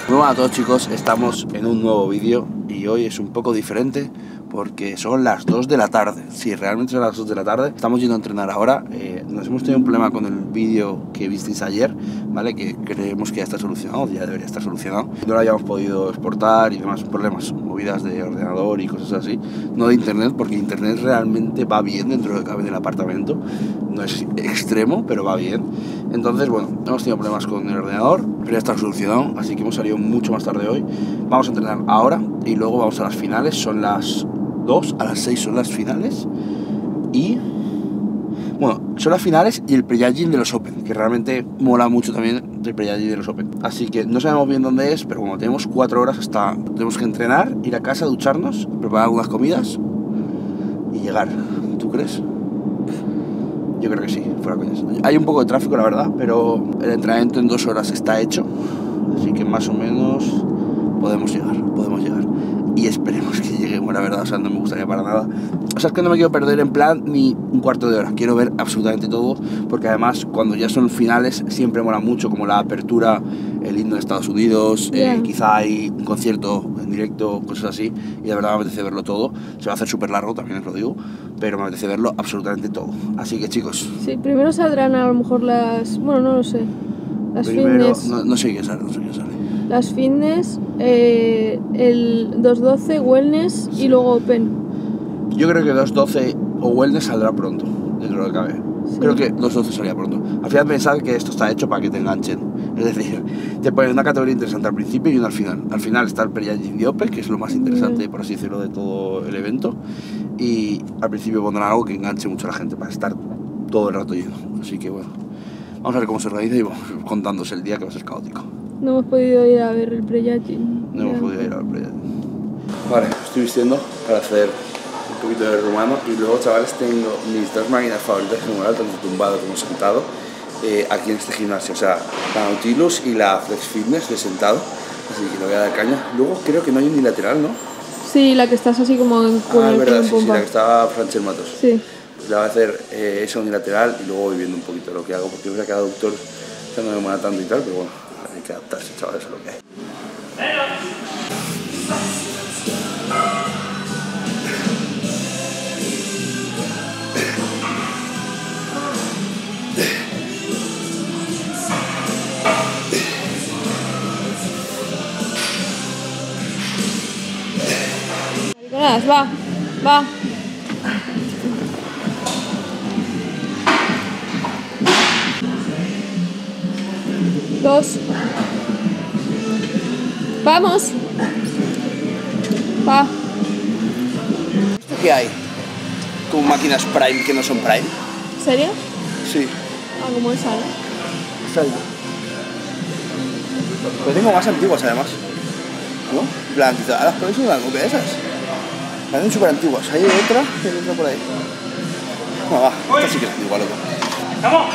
Muy buenas a todos, chicos, estamos en un nuevo vídeo y hoy es un poco diferente porque son las 2 de la tarde. Sí, realmente son las 2 de la tarde. Estamos yendo a entrenar ahora. Nos hemos tenido un problema con el vídeo que visteis ayer, ¿vale? Que creemos que ya está solucionado, ya debería estar solucionado. No lo hayamos podido exportar y demás problemas, movidas de ordenador y cosas así. No de internet, porque internet realmente va bien dentro de lo que cabe del apartamento. No es extremo, pero va bien. Entonces, bueno, hemos tenido problemas con el ordenador, pero ya está solucionado, así que hemos salido mucho más tarde hoy. Vamos a entrenar ahora y luego vamos a las finales. Son las 2, a las 6 son las finales. Y bueno, son las finales y el pre-judging de los Open, que realmente mola mucho también el pre-judging de los Open. Así que no sabemos bien dónde es, pero bueno, tenemos 4 horas hasta... Tenemos que entrenar, ir a casa, ducharnos, preparar algunas comidas y llegar. ¿Tú crees? Yo creo que sí, fuera coñas. Hay un poco de tráfico, la verdad, pero el entrenamiento en 2 horas está hecho, así que más o menos podemos llegar. Y esperemos que lleguemos, la verdad, o sea, no me gustaría para nada. O sea, es que no me quiero perder en plan ni un cuarto de hora, quiero ver absolutamente todo, porque además cuando ya son finales siempre mola mucho, como la apertura, el himno de Estados Unidos, quizá hay un concierto en directo, cosas así, y de verdad me apetece verlo todo. Se va a hacer súper largo, también os lo digo, pero me apetece verlo absolutamente todo. Así que, chicos... Sí, primero saldrán a lo mejor las... Bueno, no lo sé. Las fitness... No sé qué sale, Las fitness, el 212, wellness y luego open. Yo creo que 212 o wellness saldrá pronto, dentro de lo que cabe. Sí. Creo que 212 salía pronto. Al final pensad que esto está hecho para que te enganchen. Es decir, te ponen una categoría interesante al principio y una al final. Al final está el pre-judging de Open, que es lo más interesante, por así decirlo, de todo el evento. Y al principio pondrán algo que enganche mucho a la gente para estar todo el rato lleno. Así que bueno, vamos a ver cómo se organiza y vamos contándose el día, que va a ser caótico. No hemos podido ir a ver el pre-judging. No hemos podido ir a ver el pre-judging. Vale, estoy vistiendo para hacer un poquito de rumano y luego, chavales, tengo mis 2 máquinas favoritas en general, tanto tumbado como sentado, aquí en este gimnasio, o sea, la Nautilus y la Flex Fitness de sentado, así que le voy a dar caña. Luego creo que no hay unilateral, ¿no? Sí, la que estás así como en es verdad, sí, la que estaba Franchel Matos. Sí. Pues le voy a hacer esa unilateral y luego voy viendo un poquito lo que hago, porque es verdad que cada doctor ya no me mola tanto y tal, pero bueno, hay que adaptarse, chavales, a lo que hay. Va, va. Dos. Vamos. Va. ¿Esto qué hay? Como máquinas Prime que no son Prime. ¿En serio? Sí. Ah, como esa, ¿no? Exacto. Pero tengo más antiguas además, ¿no? En plan, quizá las ponéis una copia de esas. Parecen súper antiguas. Hay otra por ahí. No, va, esta sí que es antigua, loco. ¡Vamos!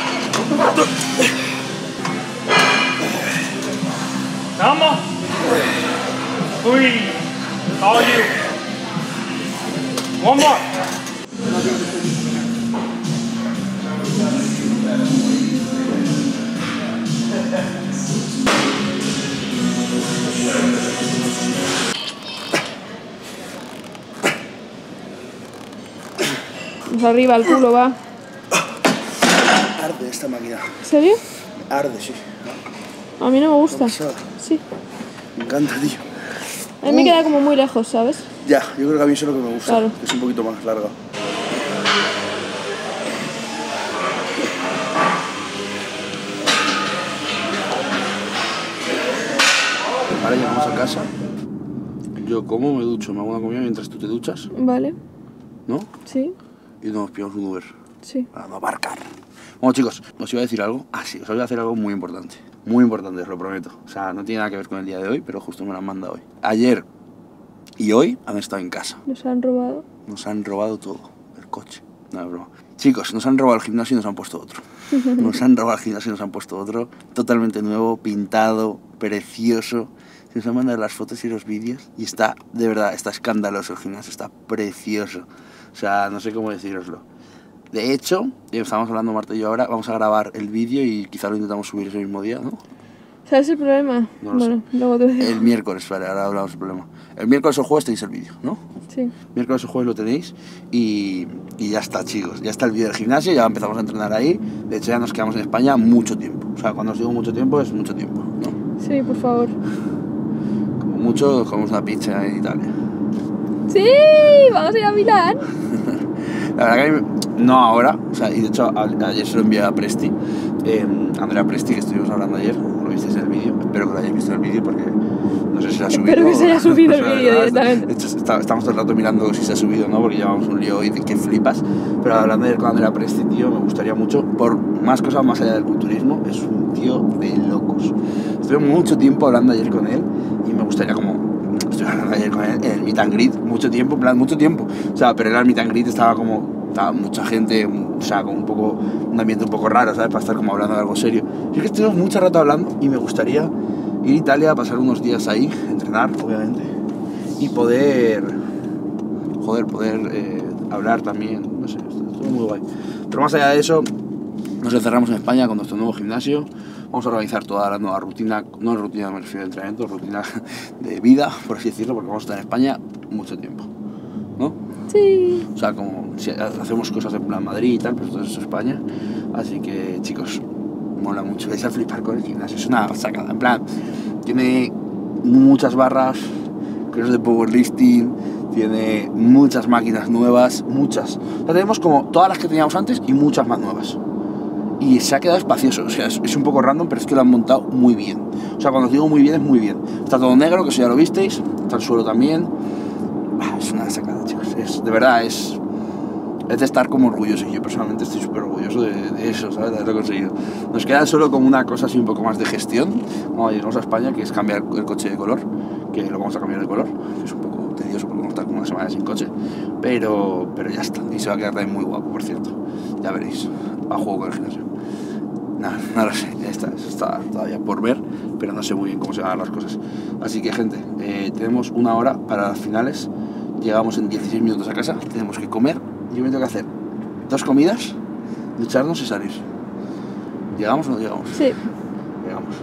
¡Vamos! ¡Uy! How are you? One more! Vamos arriba, el culo, va. Arde esta máquina. ¿En serio? Arde, sí. A mí no me gusta. Sí. Me encanta, tío. A mí me queda como muy lejos, ¿sabes? Ya, yo creo que a mí eso es lo que me gusta. Claro. Es un poquito más larga. Ahora llegamos a casa. Yo como, me ducho, me hago una comida mientras tú te duchas. Vale. ¿No? Sí. Y nos pillamos un Uber. Sí. Para no aparcar. Bueno, chicos, os iba a decir algo. Ah, sí, os voy a hacer algo muy importante. Muy importante, os lo prometo. O sea, no tiene nada que ver con el día de hoy, pero justo me lo han mandado hoy. Ayer y hoy han estado en casa. ¿Nos han robado? Nos han robado todo. El coche. No, es broma. Chicos, nos han robado el gimnasio y nos han puesto otro. Nos han robado el gimnasio y nos han puesto otro. Totalmente nuevo, pintado, precioso. Se os han mandado las fotos y los vídeos. Y está, de verdad, está escandaloso el gimnasio. Está precioso. O sea, no sé cómo deciroslo. De hecho, estamos hablando Marta y yo ahora, vamos a grabar el vídeo y quizá lo intentamos subir ese mismo día, ¿no? ¿Sabes el problema? No lo Bueno, luego te digo. El miércoles, vale, ahora hablamos del problema. El miércoles o jueves tenéis el vídeo, ¿no? Sí. Miércoles o jueves lo tenéis y ya está, chicos. Ya está el vídeo del gimnasio, ya empezamos a entrenar ahí. De hecho, ya nos quedamos en España mucho tiempo. O sea, cuando os digo mucho tiempo, es mucho tiempo, ¿no? Sí, por favor. Como mucho, comemos una pizza en Italia. ¡Sí! ¡Vamos a ir a Milán! La verdad que no ahora, o sea, y de hecho ayer se lo envié a Presti, Andrea Presti, que estuvimos hablando ayer, lo visteis en el vídeo, espero que lo hayáis visto en el vídeo porque no sé si se ha subido. Espero que se haya subido el o sea, vídeo directamente. De hecho, estamos todo el rato mirando si se ha subido o no, porque llevamos un lío hoy de que flipas, pero hablando ayer con Andrea Presti, tío, me gustaría mucho, por más cosas más allá del culturismo, es un tío de locos. Estuve mucho tiempo hablando ayer con él y me gustaría como... Estoy hablando ayer con él en el meet and greet, mucho tiempo, en plan, mucho tiempo. O sea, pero en el meet and greet estaba mucha gente, o sea, como un ambiente un poco raro, ¿sabes? Para estar como hablando de algo serio. Yo es que estuvimos mucho rato hablando y me gustaría ir a Italia, pasar unos días ahí, entrenar, obviamente, y poder hablar también, no sé, estuvo muy guay. Pero más allá de eso, nos encerramos en España con nuestro nuevo gimnasio. Vamos a organizar toda la nueva rutina, no rutina me refiero a entrenamiento, rutina de vida, por así decirlo, porque vamos a estar en España mucho tiempo, ¿no? Sí. O sea, como si hacemos cosas en plan Madrid y tal, pero todo eso es España. Así que, chicos, mola mucho. Vais a flipar con el gimnasio, es una sacada. En plan, tiene muchas barras, creo de powerlifting, tiene muchas máquinas nuevas, muchas. O sea, tenemos como todas las que teníamos antes y muchas más nuevas. Y se ha quedado espacioso, o sea, es un poco random, pero es que lo han montado muy bien. O sea, cuando os digo muy bien, es muy bien. Está todo negro, que eso ya lo visteis, está el suelo también. Es una sacada, chicos. De verdad, es de estar como orgulloso. Y yo personalmente estoy súper orgulloso de eso, ¿sabes? De haberlo conseguido. Nos queda solo como una cosa así un poco más de gestión cuando lleguemos a España, que es cambiar el coche de color, que lo vamos a cambiar de color. Es un poco tedioso porque vamos a estar como una semana sin coche, pero ya está. Y se va a quedar también muy guapo, por cierto. Ya veréis. A juego con el gimnasio. No lo sé, eso está todavía por ver, pero no sé muy bien cómo se van las cosas. Así que, gente, tenemos una hora para las finales. Llegamos en 16 minutos a casa, tenemos que comer. Yo me tengo que hacer 2 comidas, ducharnos y salir. ¿Llegamos o no llegamos? Sí. Llegamos.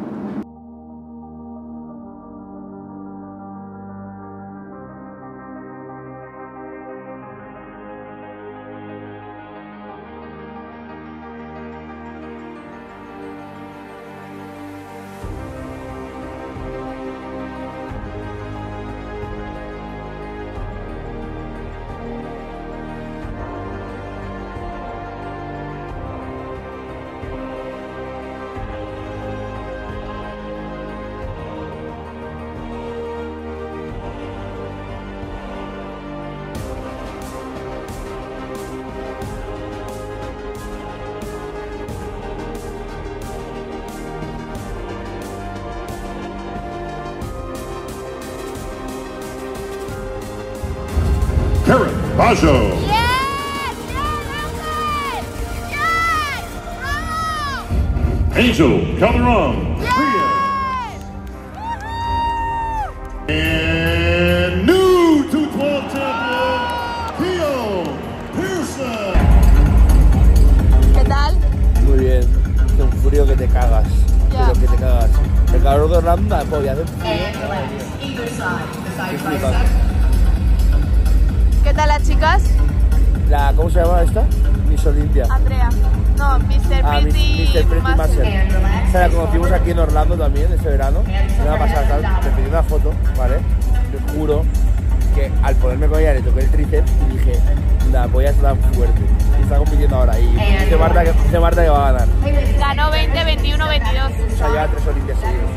Karen Bajo. Yes! Yes! Yes! Bravo! Angel Calderon. Yes! And new 212 champion, Theo Pearson. ¿Qué tal? Muy bien, hace un frío que te cagas. Ya. Pero que te cagas. El calor de Orlando, polla, hace un frío. ¿Qué tal las chicas? ¿Cómo se llama esta? Miss Olimpia. Andrea. No, Mr. Pretty Mr. Pretty Master. Master. O sea, la conocimos aquí en Orlando también este verano. Me va a pasar tal, me pedí una foto, ¿vale? Te juro que al ponerme con ella le toqué el tríceps y dije, la polla está tan fuerte. Y está compitiendo ahora. Y dice Marta que va a ganar. Ganó 20, 21, 22. O sea, lleva 3 Olimpias seguidas.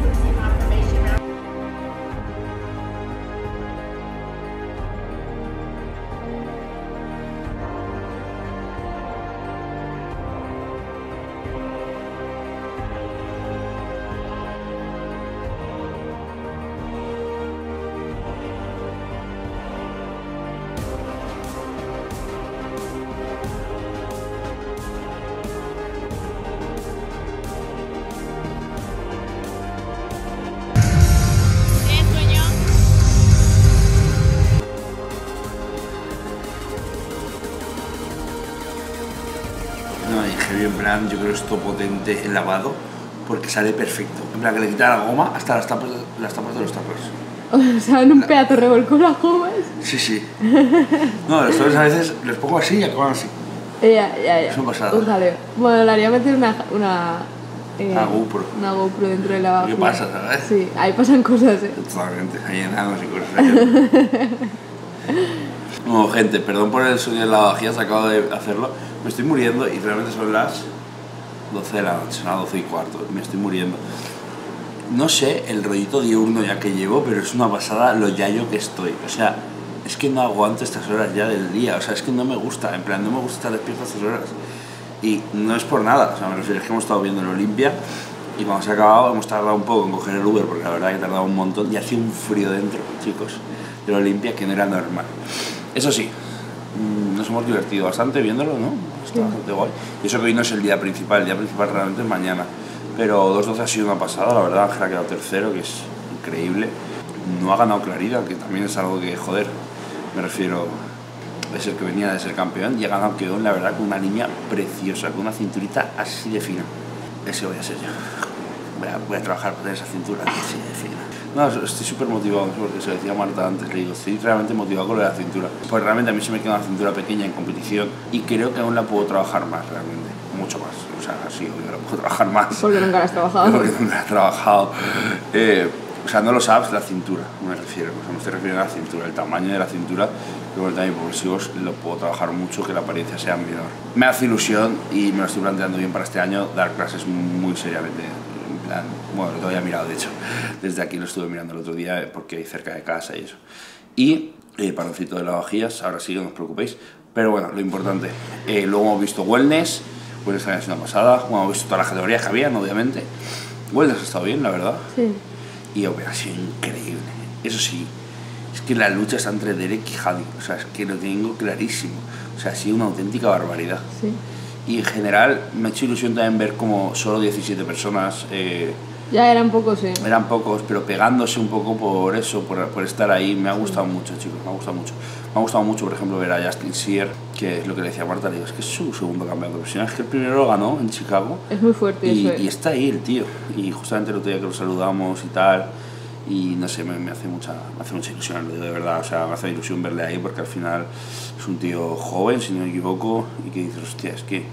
¿Tienes sueño? No, dije bien, plan, yo creo que esto potente el lavado, porque sale perfecto. En plan, que le quita la goma hasta las tapas de los tacos. O sea, en un pedazo revolcó las gomas. Sí, sí. No, los tacos a veces los pongo así y acaban así. Ya. Es un pasado. Un jaleo. Bueno, le haría meter una GoPro. Una GoPro dentro de la vajilla. ¿Qué pasa, sabes? Sí, ahí pasan cosas, Totalmente, hay enanos y cosas. No, gente, perdón por el sonido de la vajilla, acabo de hacerlo. Me estoy muriendo y realmente son las 12 de la noche, son las 12 y cuarto. Me estoy muriendo. No sé el rollito diurno ya que llevo, pero es una pasada lo yayo que estoy. O sea, es que no aguanto estas horas ya del día. O sea, es que no me gusta, en plan, no me gusta estar despierto a estas horas. Y no es por nada, o sea, me refiero, es que hemos estado viendo en Olimpia y cuando se ha acabado hemos tardado un poco en coger el Uber, porque la verdad que he tardado un montón y hacía un frío dentro, chicos, de Olimpia que no era normal. Eso sí, nos hemos divertido bastante viéndolo, ¿no? Está bastante guay. Y eso que hoy no es el día principal realmente es mañana. Pero 2-12 ha sido una pasada, la verdad. Ángel ha quedado tercero, que es increíble. No ha ganado Clarida, que también es algo que, joder, me refiero, es el que venía de ser campeón y ha ganado campeón, la verdad, con una línea preciosa, con una cinturita así de fina. Ese voy a ser yo. Voy a trabajar para tener esa cintura así de fina. No, estoy súper motivado, porque se lo decía Marta antes, le digo, estoy realmente motivado con lo de la cintura. Pues realmente a mí se me queda una cintura pequeña en competición y creo que aún la puedo trabajar más, realmente, mucho más. O sea, sí, obvio, la puedo trabajar más. Porque nunca la has trabajado. Porque nunca la he trabajado. O sea, no lo sabes, la cintura, me refiero. O sea, me estoy refiriendo a la cintura, el tamaño de la cintura, luego el tamaño progresivo lo puedo trabajar mucho, que la apariencia sea menor. Me hace ilusión y me lo estoy planteando bien para este año, dar clases muy seriamente. En plan, bueno, lo había mirado, de hecho, desde aquí lo estuve mirando el otro día porque hay cerca de casa y eso. Y paroncito de lavavajillas, ahora sí, no os preocupéis. Pero bueno, lo importante, luego hemos visto Wellness también ha sido una pasada. Bueno, hemos visto todas las categorías que habían, obviamente. Wellness ha estado bien, la verdad. Sí. Y ha sido increíble. Eso sí, es que la lucha está entre Derek y Hadi. O sea, es que lo tengo clarísimo. O sea, ha sido una auténtica barbaridad. Sí. Y en general me ha hecho ilusión también ver como solo 17 personas. Ya eran pocos, sí. Eran pocos, pero pegándose un poco por eso, por estar ahí. Me ha gustado mucho, chicos, me ha gustado mucho. Me ha gustado mucho, por ejemplo, ver a Justin Sear, que es lo que le decía a Marta, le digo, es que es su segundo campeonato profesional, es que el primero lo ganó en Chicago. Es muy fuerte eso. Y está ahí el tío. Y justamente el otro día que lo saludamos y tal, y no sé, me hace mucha ilusión, lo digo de verdad. O sea, me hace ilusión verle ahí porque al final es un tío joven, si no me equivoco, y que dices, hostia, es que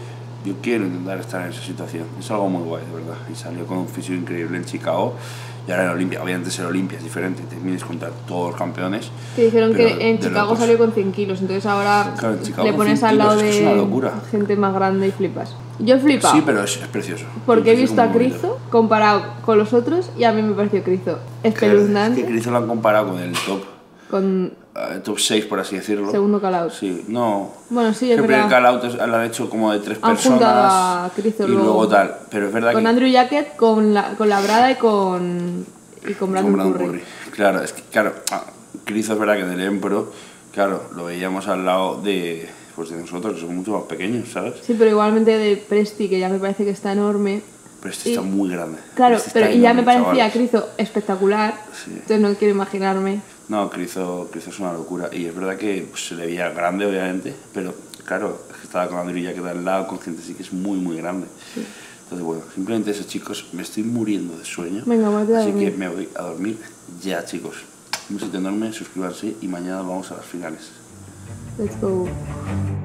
yo quiero intentar estar en esa situación. Es algo muy guay, de verdad. Y salió con un físico increíble en Chicago y ahora en Olimpia. Obviamente ser Olimpia es diferente, te mides contra todos los campeones. Te dijeron que en Chicago salió con 100 kilos, entonces ahora claro, le pones al lado de es una locura. Gente más grande y flipas. Yo he flipado. Sí, pero es precioso. Porque he visto a Krizo comparado con los otros y a mí me pareció Krizo espeluznante. Es que Krizo lo han comparado con el top. Con top 6, por así decirlo. Segundo call-out. Sí, no. Bueno, sí, es el verdad. primer call-out lo han hecho como de 3 han personas. A Krizo y luego tal. Pero es verdad con que. Andrew Jacket, con Labrada y con Brandon Curry. Claro, es que, claro, Krizo es verdad que del Empro, claro, lo veíamos al lado de nosotros, que somos mucho más pequeños, ¿sabes? Sí, pero igualmente de Presti, que ya me parece que está enorme. Presti está muy grande. Claro, pero y ya me parecía chavales. Krizo espectacular, sí. Entonces no quiero imaginarme. No, Krizo es una locura. Y es verdad que pues, se le veía grande, obviamente, pero claro, es que estaba con Andrew Jacket al lado, con gente así que es muy, muy grande. Sí. Entonces, bueno, simplemente eso, chicos, me estoy muriendo de sueño. Venga, voy a así dormir. que me voy a dormir ya, chicos. Un besito enorme, suscríbanse y mañana vamos a las finales. Let's go.